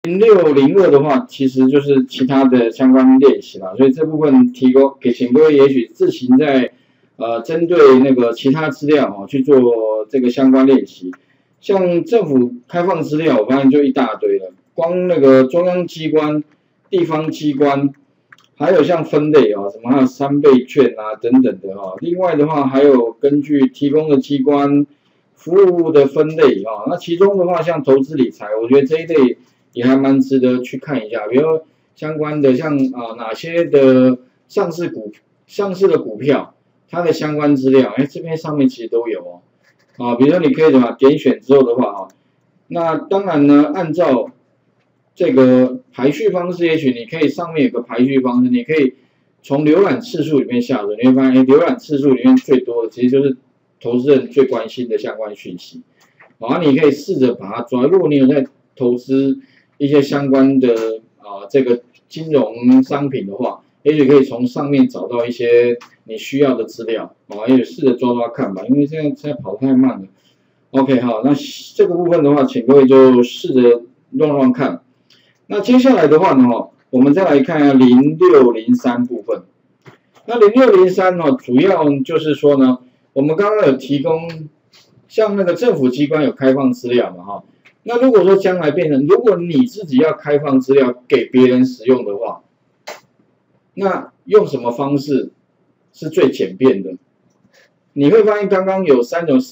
0602的话，其实就是其他的相关练习啦，所以这部分提供给请各位，也许自行在针对那个其他资料去做这个相关练习。像政府开放资料，我发现就一大堆了，光那个中央机关、地方机关，还有像分类什么还有3倍券啊等等的另外的话，还有根据提供的机关服务的分类那其中的话，像投资理财，我觉得这一类也还蛮值得去看一下，比如相关的像哪些的上市的股票，它的相关资料，这边上面其实都有比如说你可以怎么点选之后的话那当然呢，按照这个排序方式，也许你可以上面有个排序方式，你可以从浏览次数里面下手，你会发现浏览次数里面最多的其实就是投资人最关心的相关讯息，你可以试着把它抓。如果你有在投资一些相关的这个金融商品的话，也许可以从上面找到一些你需要的资料也许试着抓抓看吧，因为现在跑太慢了。OK 好，那这个部分的话，请各位就试着乱看。那接下来的话呢我们再来看一下0603部分。那0603主要就是说呢，我们刚刚有提供像那个政府机关有开放资料嘛那如果说将来变成，如果你自己要开放资料给别人使用的话，那用什么方式是最简便的？你会发现刚刚有3种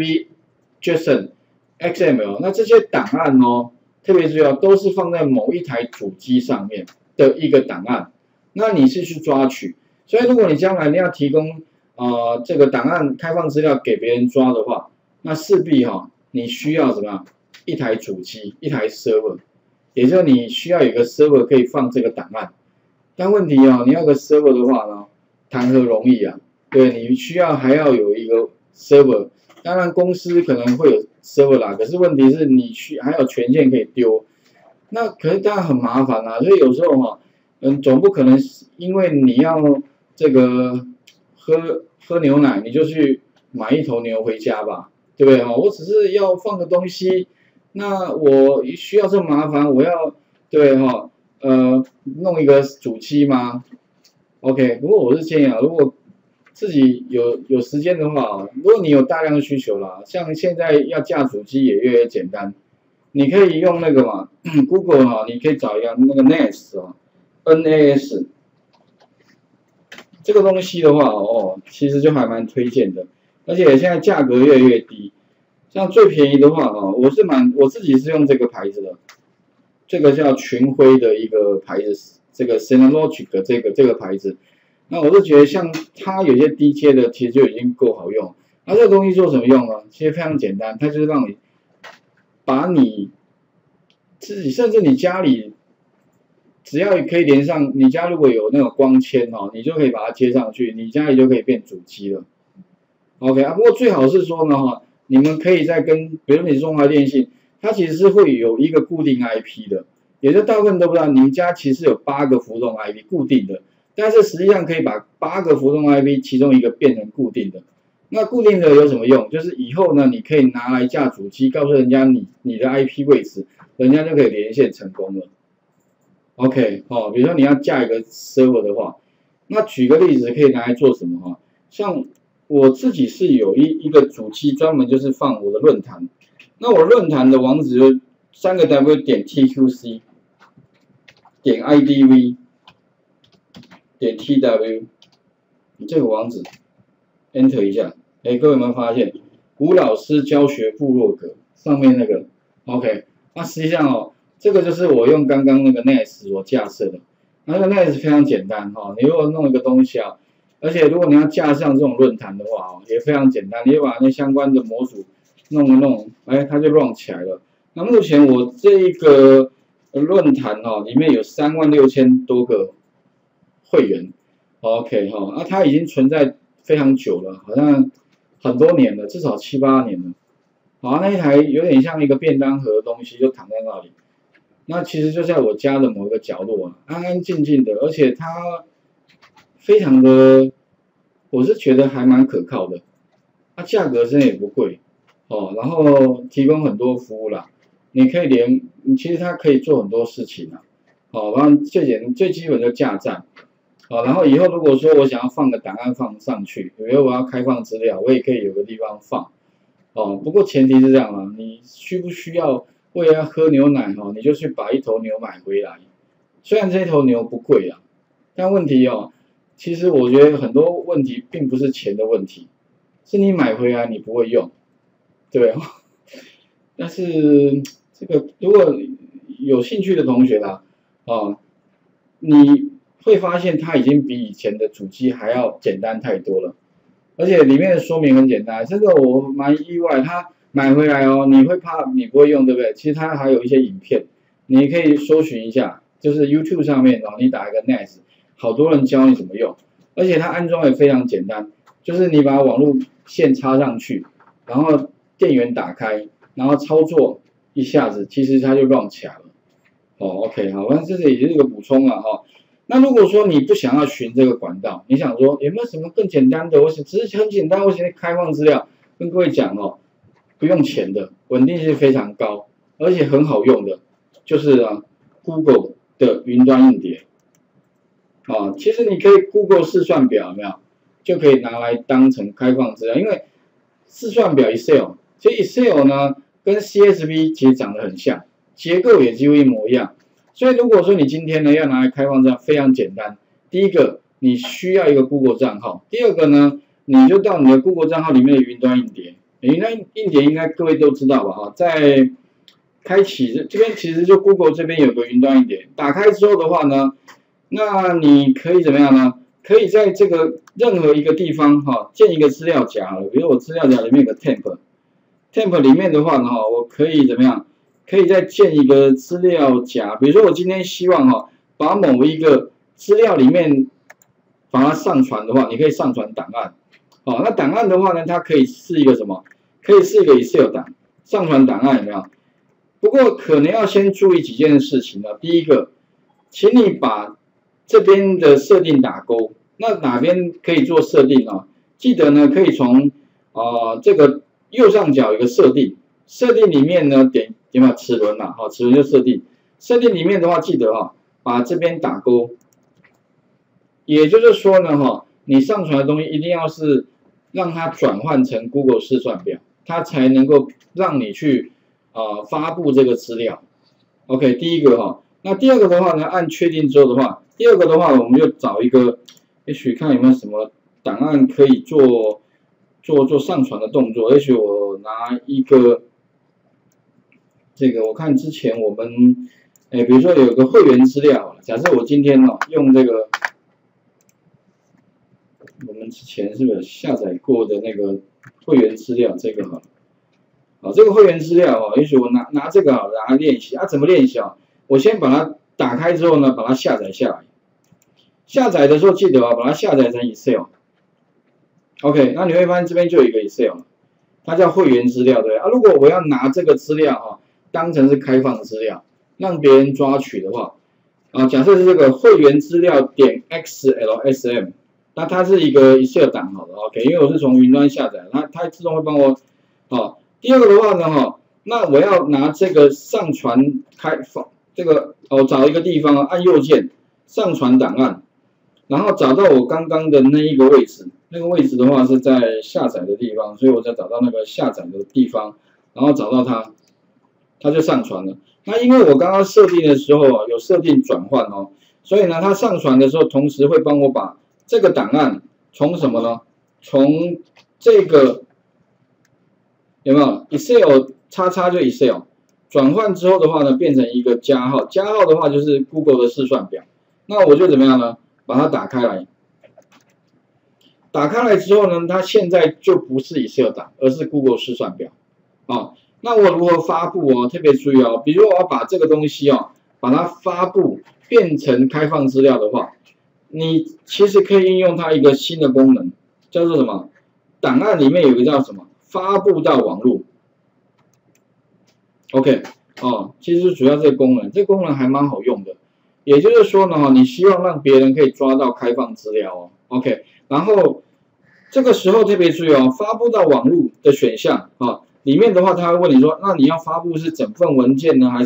CSV、JSON、XML， 那这些档案特别重要，都是放在某一台主机上面的一个档案，那你是去抓取。所以如果你将来你要提供这个档案开放资料给别人抓的话，那势必你需要怎么样？一台主机，一台 server， 也就是你需要有个 server 可以放这个档案。但问题你要个 server 的话呢，谈何容易啊？对，你还要有一个 server， 当然公司可能会有 server 啦，可是问题是你还有权限可以丢，那可是当然很麻烦啦。所以有时候总不可能因为你要这个喝牛奶，你就去买一头牛回家吧，对不对我只是要放个东西，那我需要这么麻烦，我要对弄一个主机吗 ？OK， 不过我是建议如果自己有时间的话如果你有大量的需求啦，像现在要架主机也越来越简单，你可以用那个嘛，Google 你可以找一个那个 NAS 这个东西的话其实就还蛮推荐的，而且现在价格越来越低。像最便宜的话我自己是用这个牌子的，这个叫群晖的一个牌子，这个 Synologic 这个牌子，那我就觉得像它有些低阶的其实就已经够好用。那这个东西做什么用呢？其实非常简单，它就是让你把你自己甚至你家里只要可以连上，你家如果有那种光纤你就可以把它接上去，你家里就可以变主机了。OK 不过最好是说呢你们可以再跟，比如你是中华电信，它其实是会有一个固定 IP 的，也就大部分都不知道，你们家其实有8个浮动 IP 固定的，但是实际上可以把8个浮动 IP 其中一个变成固定的。那固定的有什么用？就是以后呢，你可以拿来架主机，告诉人家你的 IP 位置，人家就可以连线成功了。OK 比如说你要架一个 server 的话，那举个例子可以拿来做什么像我自己是有一个主机专门就是放我的论坛，那我论坛的网址就3个 W 点 TQC 点 IDV 点 TW 这个网址 Enter 一下，各位有没有发现吴老师教学部落格上面那个 OK？ 那实际上这个就是我用刚刚那个 NAS 所架设的，那个 NAS 非常简单你如果弄一个东西而且如果你要架上这种论坛的话也非常简单，你就把那相关的模组弄，它就 run 起来了。那目前我这一个论坛里面有36000多个会员 ，OK 那它已经存在非常久了，好像很多年了，至少7、8年了。那一台有点像一个便当盒的东西，就躺在那里。那其实就在我家的某一个角落安安静静的，而且它非常的，我是觉得还蛮可靠的。它价格真的也不贵然后提供很多服务啦，你可以连其实它可以做很多事情啊。然后最基本的架站。然后以后如果说我想要放个档案放上去，比如我要开放资料，我也可以有个地方放。不过前提是这样啊，你需不需要为了要喝牛奶你就去把一头牛买回来？虽然这一头牛不贵啊，但问题其实我觉得很多问题并不是钱的问题，是你买回来你不会用，对。但是这个如果有兴趣的同学啦，你会发现它已经比以前的主机还要简单太多了，而且里面的说明很简单，这个我蛮意外，它买回来你会怕你不会用，对不对？其实它还有一些影片，你可以搜寻一下，就是 YouTube 上面你打一个 NAS， 好多人教你怎么用，而且它安装也非常简单，就是你把网路线插上去，然后电源打开，然后操作一下子，其实它就 run 起来了。OK， 好，那这里也是一个补充了那如果说你不想要寻这个管道，你想说有没有什么更简单的？只是很简单，我现在开放资料，跟各位讲不用钱的，稳定性非常高，而且很好用的，就是Google 的云端硬碟。其实你可以 Google 试算表有没有，就可以拿来当成开放资料，因为试算表 Excel， 其实 Excel 呢跟 CSV 其实长得很像，结构也几乎一模一样。所以如果说你今天呢要拿来开放资料，非常简单。第一个，你需要一个 Google 账号；第二个呢，你就到你的 Google 账号里面的云端硬碟。云端硬碟应该各位都知道吧？在开启这边其实就 Google 这边有个云端硬碟，打开之后的话呢，那你可以怎么样呢？可以在这个任何一个地方建一个资料夹，比如我资料夹里面有个 temp 里面的话呢我可以怎么样？可以再建一个资料夹，比如说我今天希望把某一个资料里面把它上传的话，你可以上传档案。那档案的话呢，它可以是一个什么？可以是一个 Excel 档，上传档案有没有？不过可能要先注意几件事情呢。第一个，请你把这边的设定打勾，那哪边可以做设定记得呢，可以从这个右上角有个设定，设定里面呢点有没有齿轮齿轮就设定，设定里面的话记得把这边打勾，也就是说呢你上传的东西一定要是让它转换成 Google 试算表，它才能够让你去发布这个资料。OK， 第一个那第二个的话呢，按确定之后的话，第二个的话我们就找一个，也许看有没有什么档案可以做上传的动作。也许我拿一个这个，我看之前我们比如说有个会员资料，假设我今天用这个。我们之前是不是下载过的那个会员资料？这个这个会员资料也许我拿这个让它练习怎么练习我先把它打开之后呢，把它下载下来。下载的时候记得把它下载成 Excel。OK， 那你会发现这边就有一个 Excel， 它叫会员资料，对如果我要拿这个资料当成是开放资料，让别人抓取的话假设是这个会员资料点 XLSM。那它是一个 Excel 档OK， 因为我是从云端下载，它自动会帮我第二个的话呢那我要拿这个上传这个找一个地方按右键上传档案，然后找到我刚刚的那一个位置，那个位置的话是在下载的地方，所以我再找到那个下载的地方，然后找到它就上传了。那因为我刚刚设定的时候有设定转换所以呢它上传的时候同时会帮我把这个档案从什么呢？从这个有没有 Excel 叉就 Excel 转换之后的话呢，变成一个加号，加号的话就是 Google 的试算表。那我就怎么样呢？把它打开来，打开来之后呢，它现在就不是 Excel 档，而是 Google 试算表那我如何发布特别注意比如我要把这个东西把它发布变成开放资料的话。你其实可以应用它一个新的功能，叫做什么？档案里面有个叫什么？发布到网络。OK， 其实主要这个功能，这个功能还蛮好用的。也就是说呢，你希望让别人可以抓到开放资料OK， 然后这个时候特别注意发布到网络的选项里面的话，它会问你说，那你要发布是整份文件呢，还是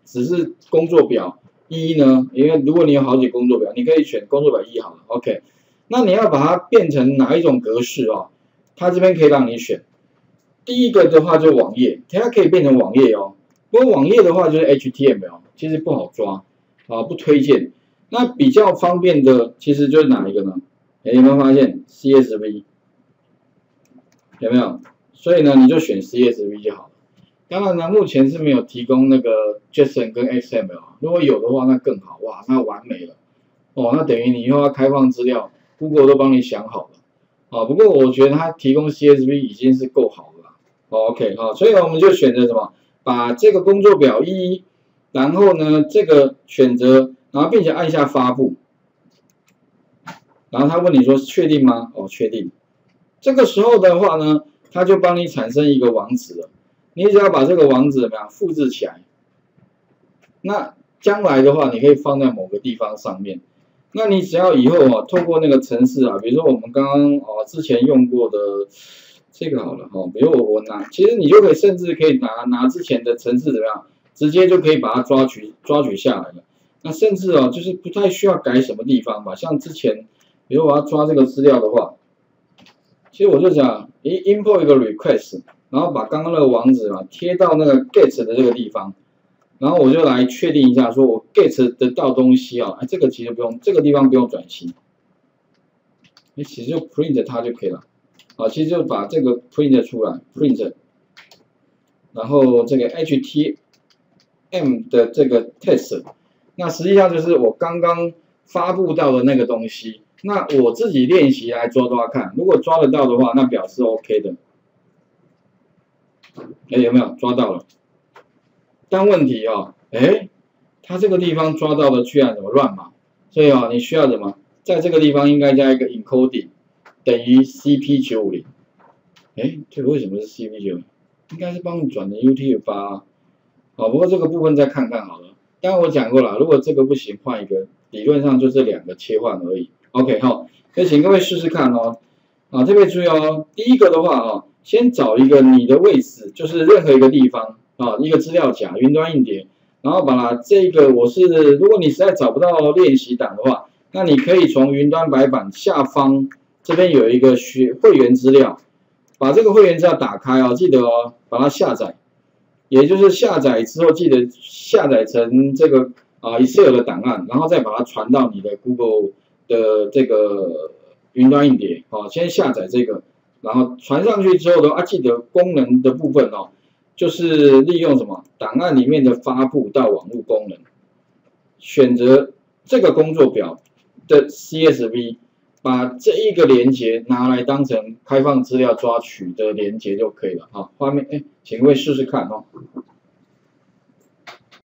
只是工作表一呢？因为如果你有好几工作表，你可以选工作表一好了 ，OK。那你要把它变成哪一种格式哦？它这边可以让你选。第一个的话就网页，它可以变成网页哦。不过网页的话就是 HTML， 其实不好抓啊，不推荐。那比较方便的其实就是哪一个呢？有没有发现 CSV？ 有没有？所以呢，你就选 CSV 就好了。当然呢，目前是没有提供那个 JSON 跟 XML， 如果有的话那更好，哇，那完美了。哦，那等于你以后要开放资料 ，Google 都帮你想好了。啊，不过我觉得它提供 CSV 已经是够好了啦。OK， 好，所以我们就选择什么？把这个工作表一，然后呢这个选择，然后并且按下发布。然后他问你说确定吗？哦，确定。这个时候的话呢，他就帮你产生一个网址了。你只要把这个网址怎么样复制起来，那将来的话，你可以放在某个地方上面。那你只要以后啊，透过那个程式啊，比如说我们刚刚之前用过的这个好了比如我拿，其实你就可以甚至可以拿之前的程式怎么样，直接就可以把它抓取下来了。那甚至就是不太需要改什么地方吧，像之前比如我要抓这个资料的话，其实我就想import 一个 request， 然后把刚刚那个网址贴到那个 get 的这个地方。然后我就来确定一下，说我 get 得到东西这个其实不用，这个地方不用转型，你其实就 print 它就可以了，其实就把这个 print 出来 ，print， 然后这个 HTML 的这个 test， 那实际上就是我刚刚发布到的那个东西，那我自己练习来抓看，如果抓得到的话，那表示 OK 的，有没有抓到了？但问题它这个地方抓到的居然怎么乱码？所以你需要什么？在这个地方应该加一个 encoding 等于 CP950。这个为什么是 CP950？ 应该是帮你转的 UTF-8。不过这个部分再看看好了。刚刚我讲过了，如果这个不行，换一个，理论上就这两个切换而已。OK 好，所以请各位试试看哦。特别注意哦，第一个的话先找一个你的位置，就是任何一个地方。一个资料夹，云端硬碟，然后把这个如果你实在找不到练习档的话，那你可以从云端白板下方这边有一个会员资料，把这个会员资料打开记得把它下载，也就是下载之后记得下载成这个Excel 的档案，然后再把它传到你的 Google 的这个云端硬碟，先下载这个，然后传上去之后的记得功能的部分就是利用什么档案里面的发布到网络功能，选择这个工作表的 CSV， 把这一个连结拿来当成开放资料抓取的连结就可以了画面请各位试试看